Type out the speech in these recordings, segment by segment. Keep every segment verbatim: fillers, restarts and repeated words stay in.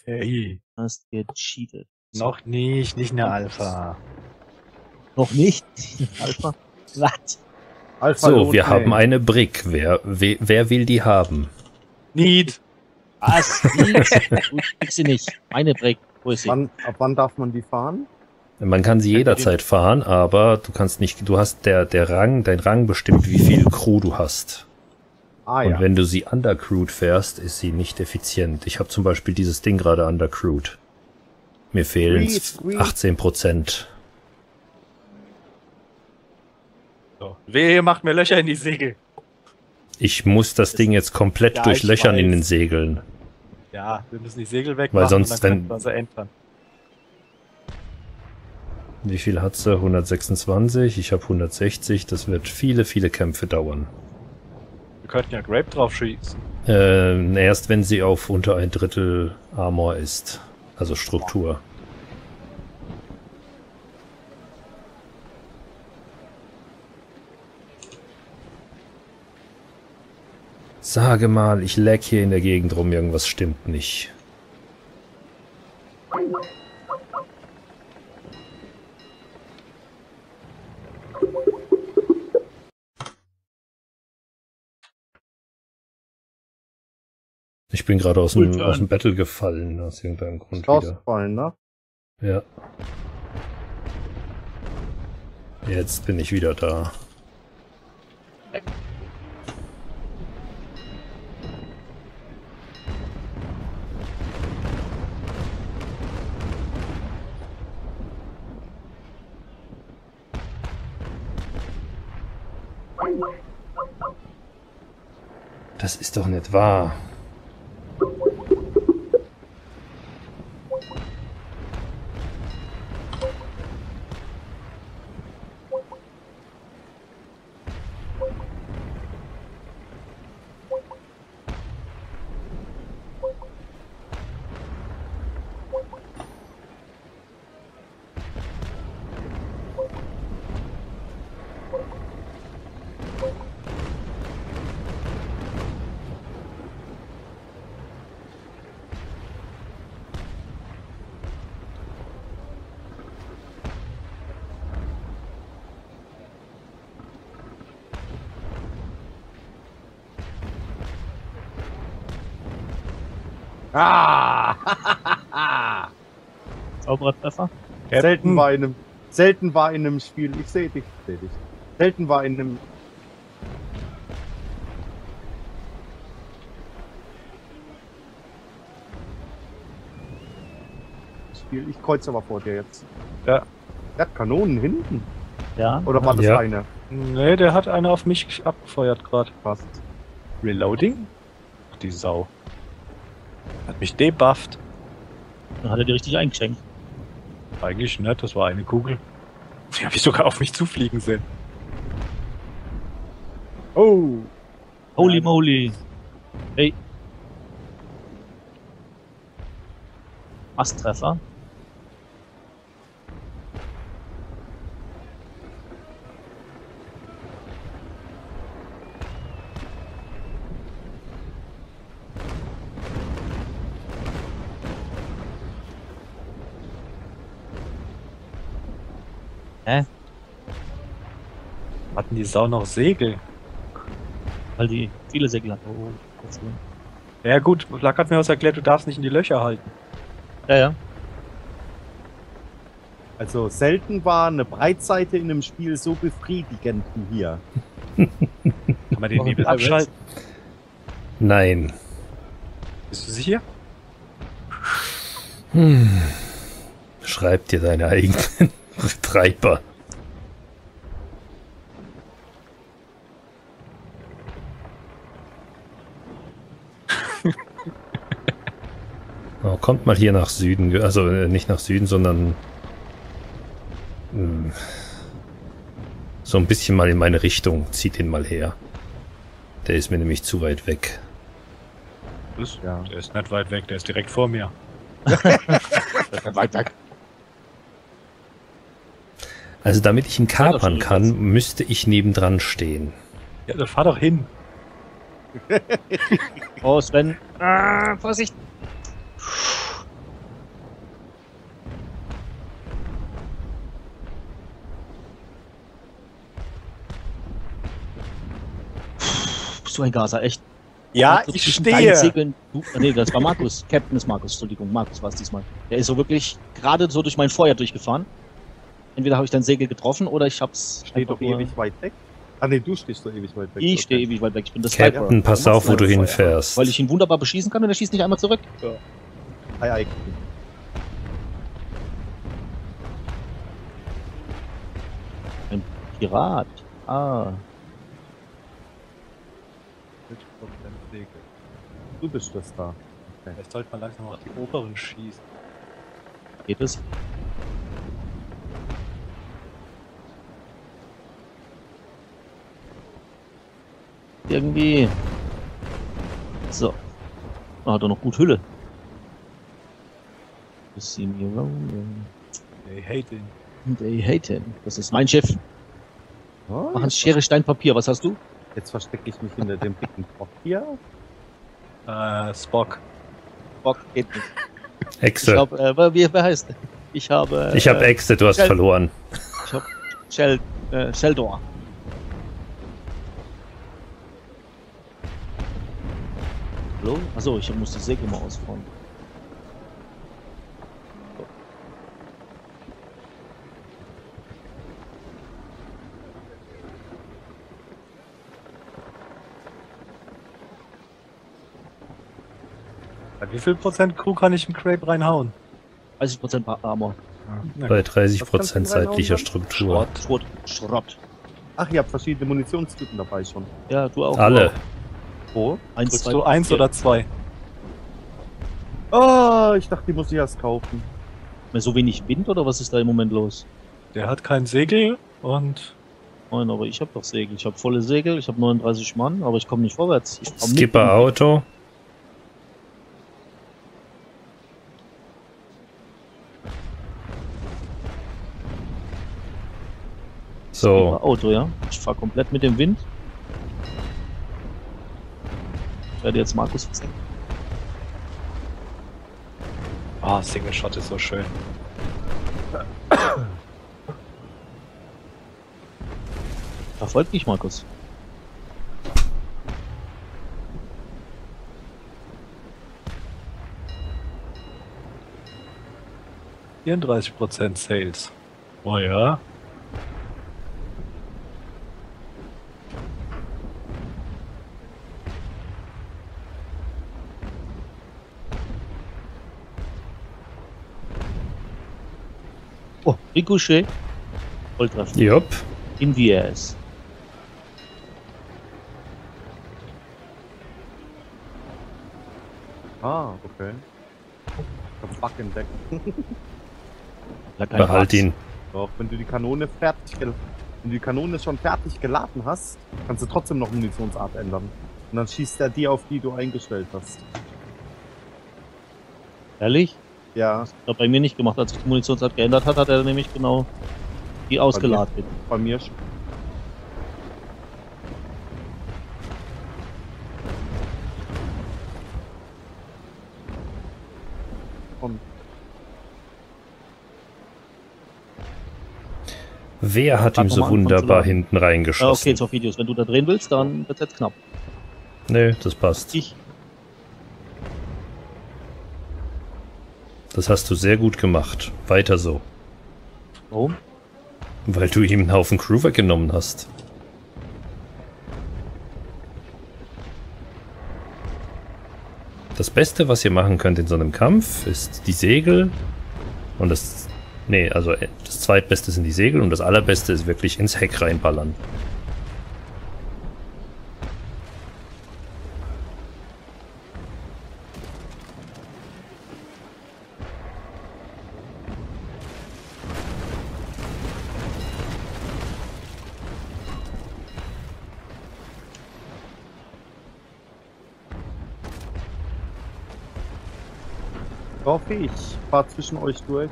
Hey. Hast gecheatet. Noch nicht, nicht eine Alpha. Noch nicht? Alpha? Was? Alpha So, wir Lot, haben nee. eine Brick. Wer, wer, wer will die haben? Need. Was? Du kriegst sie nicht. Meine Break. Wo ist sie? Wann, ab wann darf man die fahren? Man kann sie jederzeit fahren, aber du kannst nicht, du hast der, der Rang, dein Rang bestimmt, wie viel Crew du hast. Ah Und ja. wenn du sie undercrewed fährst, ist sie nicht effizient. Ich habe zum Beispiel dieses Ding gerade undercrewed. Mir fehlen Sweet, sweet. achtzehn Prozent. So. Wehe, macht mir Löcher in die Segel. Ich muss das Ding jetzt komplett Ja, ich durchlöchern in weiß. den Segeln. Ja, wir müssen die Segel wegmachen. Weil sonst, und dann wenn- können wir sie entern. Wie viel hat sie? hundertsechsundzwanzig, ich habe hundertsechzig. Das wird viele, viele Kämpfe dauern. Wir könnten ja Grape drauf schießen. Äh, erst wenn sie auf unter ein Drittel Armor ist. Also Struktur. Sage mal, ich lag hier in der Gegend rum, irgendwas stimmt nicht. Ich bin gerade aus dem, Gut, aus dem Battle gefallen, aus irgendeinem Grund wieder. Rausgefallen, ne? Ja. Jetzt bin ich wieder da. Das ist doch nicht wahr. Ah! Sauberer Treffer? selten war in einem, selten war in einem Spiel, ich sehe dich, ich sehe dich. Selten war in einem Spiel, ich kreuze aber vor dir jetzt. Ja. Der hat Kanonen hinten. Ja. Oder war das Ja. eine? Nee, der hat eine auf mich abgefeuert gerade. Fast. Reloading? Ach, die Sau. Hat mich debufft. Dann hat er die richtig eingeschenkt. Eigentlich nicht, das war eine Kugel. Die habe ich sogar auf mich zufliegen sehen. Oh! Holy moly. Hey. Asttreffer. Hä? Hatten die Sau noch Segel? Weil die viele Segel hat. Oh, jetzt wohl. Ja gut, Lack hat mir was erklärt, du darfst nicht in die Löcher halten. Ja, ja. Also selten war eine Breitseite in einem Spiel so befriedigend wie hier. Kann man den Warum Nebel bist du abschalten? Nein. Bist du sicher? Hm. Schreib dir deine eigenen Treiber. Oh, kommt mal hier nach Süden, also äh, nicht nach Süden, sondern mh, so ein bisschen mal in meine Richtung. Zieht ihn mal her. Der ist mir nämlich zu weit weg. Das, Ja. Der ist nicht weit weg, der ist direkt vor mir. Weit weg. Also damit ich ihn Ja, das kapern stimmt. kann, müsste ich nebendran stehen. Ja, dann fahr doch hin. Oh, Sven. Ah, Vorsicht. bist du ein Gaser, echt. Ja, So ich zwischen deinen stehe. Segeln, du, nee, das war Markus. Captain ist Markus, Entschuldigung, Markus war es diesmal. Der ist so wirklich gerade so durch mein Feuer durchgefahren. Entweder habe ich dein Segel getroffen oder ich hab's. Steht doch nur- ewig weit weg. Ah ne, du stehst doch ewig weit weg. Ich Okay. stehe ewig weit weg. Ich bin das Captain, Sniper. pass Warum auf, wo machst du du ein hinfährst. Weil ich ihn wunderbar beschießen kann und er schießt nicht einmal zurück. Ei, ei. Ein Pirat. Ah. Du bist das da. Vielleicht sollte man langsam auf die oberen schießen. Geht es? Irgendwie. So. Ah, hat er noch gut Hülle. You see me rolling. They hate ihn. They hate him. Das ist mein Chef. Oh, Machen jetzt, Schere, Stein, Papier. Was hast du? jetzt verstecke ich mich hinter dem dicken Bock hier. Äh, Spock. Bock geht nicht. Ich Echse. habe, äh, wie, wer heißt? Ich habe. Ich habe äh, Echse, du hast Shell- verloren. Ich habe Shell, äh, Sheldor. Hallo? Achso, ich muss die Segel mal ausfahren. Bei wie viel Prozent Crew kann ich im Crabe reinhauen? dreißig Prozent Armor. Na Bei gut. dreißig Was kannst Prozent du reinhauen seitlicher dann? Struktur. Schrott. Schrott. Ach, ihr habt verschiedene Munitionstypen dabei schon. Ja, du auch. Alle. Oh. Eins, Drückst zwei, du eins vier. oder zwei? Oh, ich dachte, die muss ich erst kaufen. Mehr so wenig Wind oder was ist da im Moment los? Der hat kein Segel und Nein, aber ich habe doch Segel. Ich habe volle Segel, ich habe neununddreißig Mann, aber ich komme nicht vorwärts. Ich komm Skipper mitten- Auto. So, Auto, ja. Ich fahre komplett mit dem Wind. Ich werde jetzt Markus versenken. ah, Single Shot ist so schön. Verfolgt mich, Markus. vierunddreißig Prozent Sales. Oh ja. Oh, Ricochet. Volltreffer. jupp. In the ass. Ah, okay. Ich hab Bug entdeckt. Ja, kein Behalt Bugs. ihn. Doch, wenn du die Kanone fertig gel wenn du die Kanone schon fertig geladen hast, kannst du trotzdem noch Munitionsart ändern. Und dann schießt er die auf, die du eingestellt hast. Ehrlich? Ja, Das hat er bei mir nicht gemacht. Als ich die Munitionsart geändert hat, hat er nämlich genau die ausgeladen. bei mir schon. Und Wer hat Frag ihm noch so mal an, wunderbar von zu laden. hinten Ja, okay, reingeschossen? jetzt auf Videos. Wenn du da drehen willst, dann wird jetzt knapp. Nö, das passt. Ich. Das hast du sehr gut gemacht. Weiter so. Warum? Weil du ihm einen Haufen Crew weggenommen hast. Das Beste, was ihr machen könnt in so einem Kampf, ist die Segel. Und das... Nee, also äh, das zweitbeste sind die Segel und das allerbeste ist wirklich ins Heck reinballern. hoffe ich, fahr zwischen euch durch.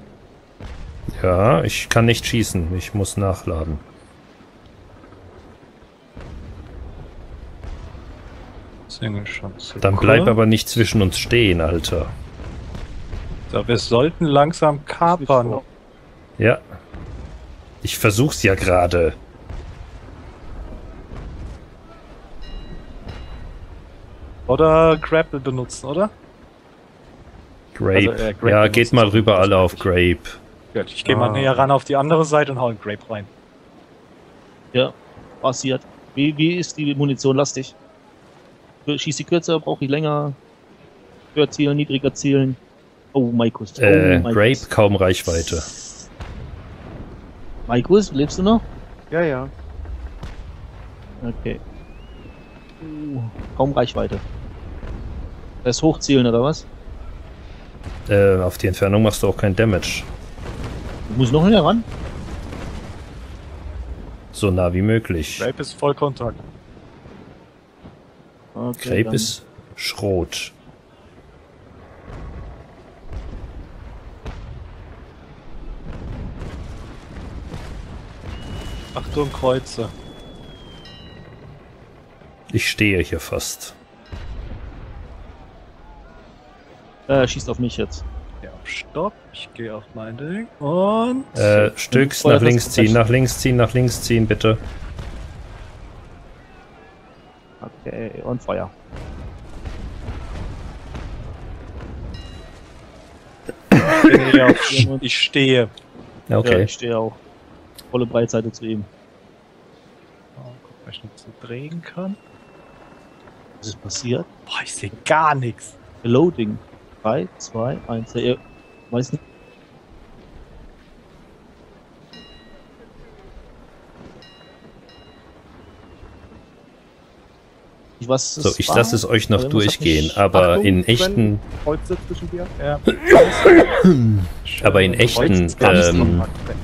Ja, ich kann nicht schießen. Ich muss nachladen. Single Shot. Dann bleib aber nicht zwischen uns stehen, Alter. So, wir sollten langsam kapern. Nicht Ja. Ich versuch's ja gerade. Oder Grapple benutzen, oder? Grape. Also, äh, Grape ja, benutzt geht mal das rüber auch alle auf nicht. Grape. Gut, ich gehe Ah. mal näher ran auf die andere Seite und hau einen Grape rein. Ja, passiert. Wie, wie ist die Munition lastig? Schießt die kürzer, brauche ich länger? Höher zielen, niedriger zielen? Oh, Maikus. Oh, Äh, Maikus. Grape kaum Reichweite. Maikus, lebst du noch? Ja, ja. Okay. Uh, kaum Reichweite. Das hochzielen oder was? Äh, auf die Entfernung machst du auch kein Damage. Du musst noch näher ran. So nah wie möglich. Grape ist Vollkontakt. Okay, Grape dann- ist Schrot. Achtung, Kreuze. Ich stehe hier fast. Äh, schießt auf mich jetzt. Ja, stopp. Ich gehe auf mein Ding. Und. Äh, Stücks Feuer nach links fest- ziehen, nach links ziehen, nach links ziehen, bitte. Okay, und Feuer. bin ich, auf, ich stehe. Ja, Okay. ich stehe auch. Volle Breitseite zu ihm. Oh, guck, ob ich noch so drehen kann. Was ist passiert? Boah, ich sehe gar nichts. Loading. drei, zwei, eins. Ihr weiß nicht. Was So, es ich war? lasse es euch noch Oder muss das durchgehen, nicht- aber Achtung, in Sven. echten, Kreuze zwischen dir. Ja. aber in echten, ähm,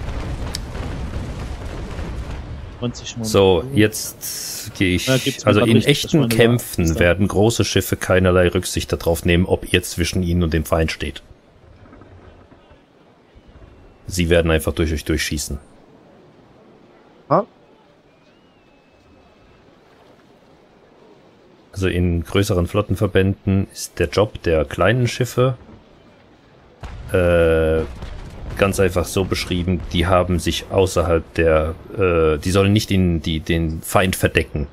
neunzig Mal. so, jetzt gehe ich, Ja, gibt's mir also grad in richtig, das echten meine Kämpfen war- werden große Schiffe keinerlei Rücksicht darauf nehmen, ob ihr zwischen ihnen und dem Feind steht. Sie werden einfach durch euch durchschießen. Ha? Also in größeren Flottenverbänden ist der Job der kleinen Schiffe äh, ganz einfach so beschrieben, die haben sich außerhalb der, äh, die sollen nicht in die, den Feind verdecken.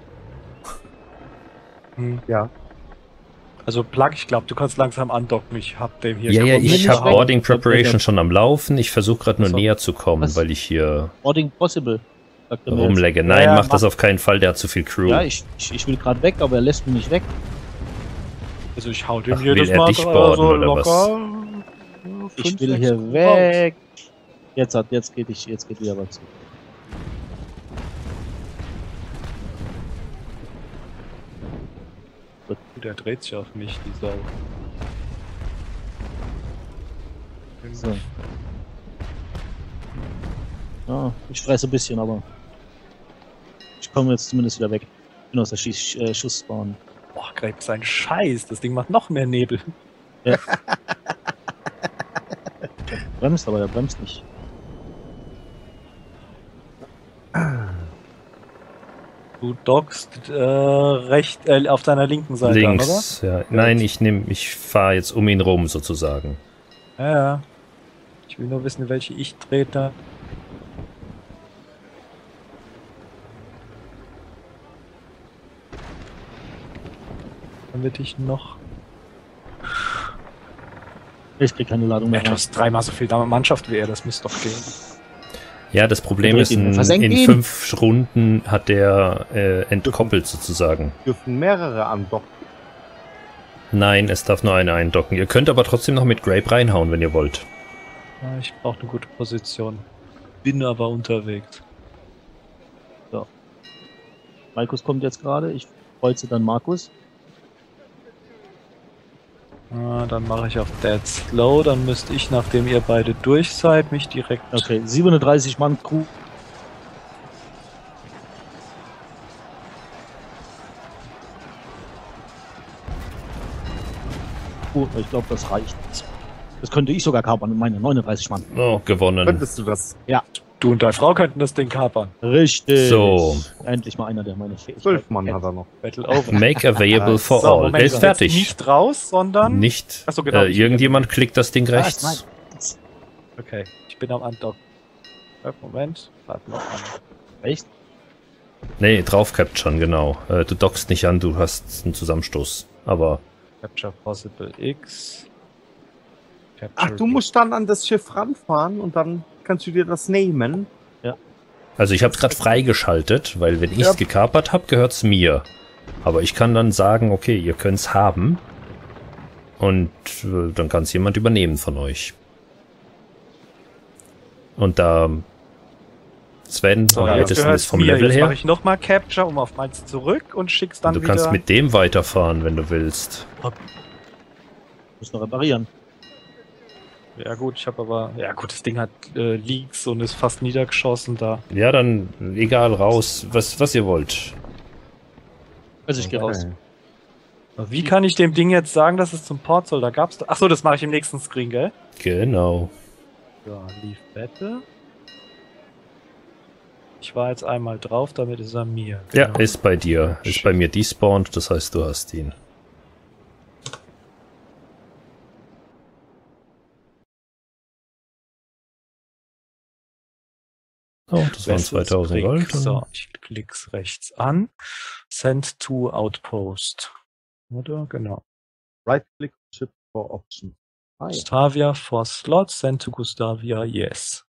Hm. Ja. Also Plug, ich glaube, du kannst langsam andocken. Ich hab dem hier Ja, ja, schon- ich nicht habe weg. Boarding Preparation schon am Laufen. Ich versuche gerade nur So. näher zu kommen, Was? weil ich hier Boarding possible. Sagt er mir jetzt. rumlegge. Nein, Ja, ja, mach das mach- auf keinen Fall, der hat zu viel Crew. Ja, ich, ich, ich will gerade weg, aber er lässt mich nicht weg. Also ich hau dem Ach, jedes will er Mal dich so boarden, oder locker. was? ja, Ich fünf, will sechs hier Rounds. weg. Jetzt hat, jetzt geht ich, jetzt geht wieder was. Der dreht sich auf mich, die Sau. So. Ja, ich fresse ein bisschen, aber ich komme jetzt zumindest wieder weg. Bin aus der Schieß, äh, Schussbahn. Boah, Grape ist ein Scheiß. Das Ding macht noch mehr Nebel. Bremst, aber er bremst nicht. Du dockst äh, recht, äh, auf deiner linken Seite, Links, ja. Nein, ich nehme, ich fahre jetzt um ihn rum sozusagen. oder? Ja, ja. Ich will nur wissen, welche ich trete. Damit ich noch. Ich krieg keine Ladung mehr Ja, du rein. hast dreimal so viel Mannschaft wie er, das müsste doch gehen. Ja, das Problem Verdreht ist, ihn, in, versenkt in ihn. fünf Runden hat der äh, entkoppelt sozusagen. Dürfen mehrere andocken. Nein, es darf nur eine eindocken. Ihr könnt aber trotzdem noch mit Grape reinhauen, wenn ihr wollt. Ja, ich brauche eine gute Position. Bin aber unterwegs. Markus kommt jetzt gerade. Ich kreuze dann Markus. Ah, dann mache ich auf Dead Slow. Dann müsste ich, nachdem ihr beide durch seid, mich direkt. Okay, siebenunddreißig Mann Crew. Oh, ich glaube, das reicht. Das könnte ich sogar kapern mit meinen neununddreißig Mann. Oh, gewonnen. Könntest du das? Du und deine Frau könnten das Ding kapern. Richtig. So. Endlich mal einer, der meine Fähigkeit Zwölf Mann kennt. hat er noch. Battle over. Make available for So, all. Moment, Der ist jetzt fertig. Nicht raus, sondern. Nicht. Ach so, genau. Äh, irgendjemand klickt das Ding Ah, rechts. ist mein- Okay, ich bin am Andock. Ja, Moment. Warte noch an. Echt? Nee, drauf capturen, genau. Äh, du dockst nicht an, du hast einen Zusammenstoß. Aber Capture Possible X. Ach, du musst dann an das Schiff ranfahren und dann kannst du dir das nehmen. also ich habe es gerade freigeschaltet, weil wenn ich es Ja. gekapert habe, gehört es mir. Aber ich kann dann sagen, okay, ihr könnt es haben. Und äh, dann kann es jemand übernehmen von euch. Und da Sven So, am jetzt weitesten gehört's ist vom mir. Level Jetzt her. mache ich nochmal Capture, um auf meins zurück und schick's dann Du wieder. kannst mit dem weiterfahren, wenn du willst. Muss noch reparieren. Ja gut, ich habe aber... Ja gut, das Ding hat äh, Leaks und ist fast niedergeschossen da. Ja, dann egal, raus, was, was ihr wollt. Also ich gehe raus. Wie kann ich dem Ding jetzt sagen, dass es zum Port soll? Da gab's... Da Achso, das mache ich im nächsten Screen, gell? Genau. Ja, Leave Battle. Ich war jetzt einmal drauf, damit ist er mir. Ja, Genau. ist bei dir. Ist bei mir despawned, das heißt, du hast ihn. Oh, das waren Vessels zweitausend Brick. Gold. So, ich klick's rechts an. Send to Outpost. Oder? Genau. Right click Ship for Option. Ah, ja. Gustavia for Slot, send to Gustavia, yes.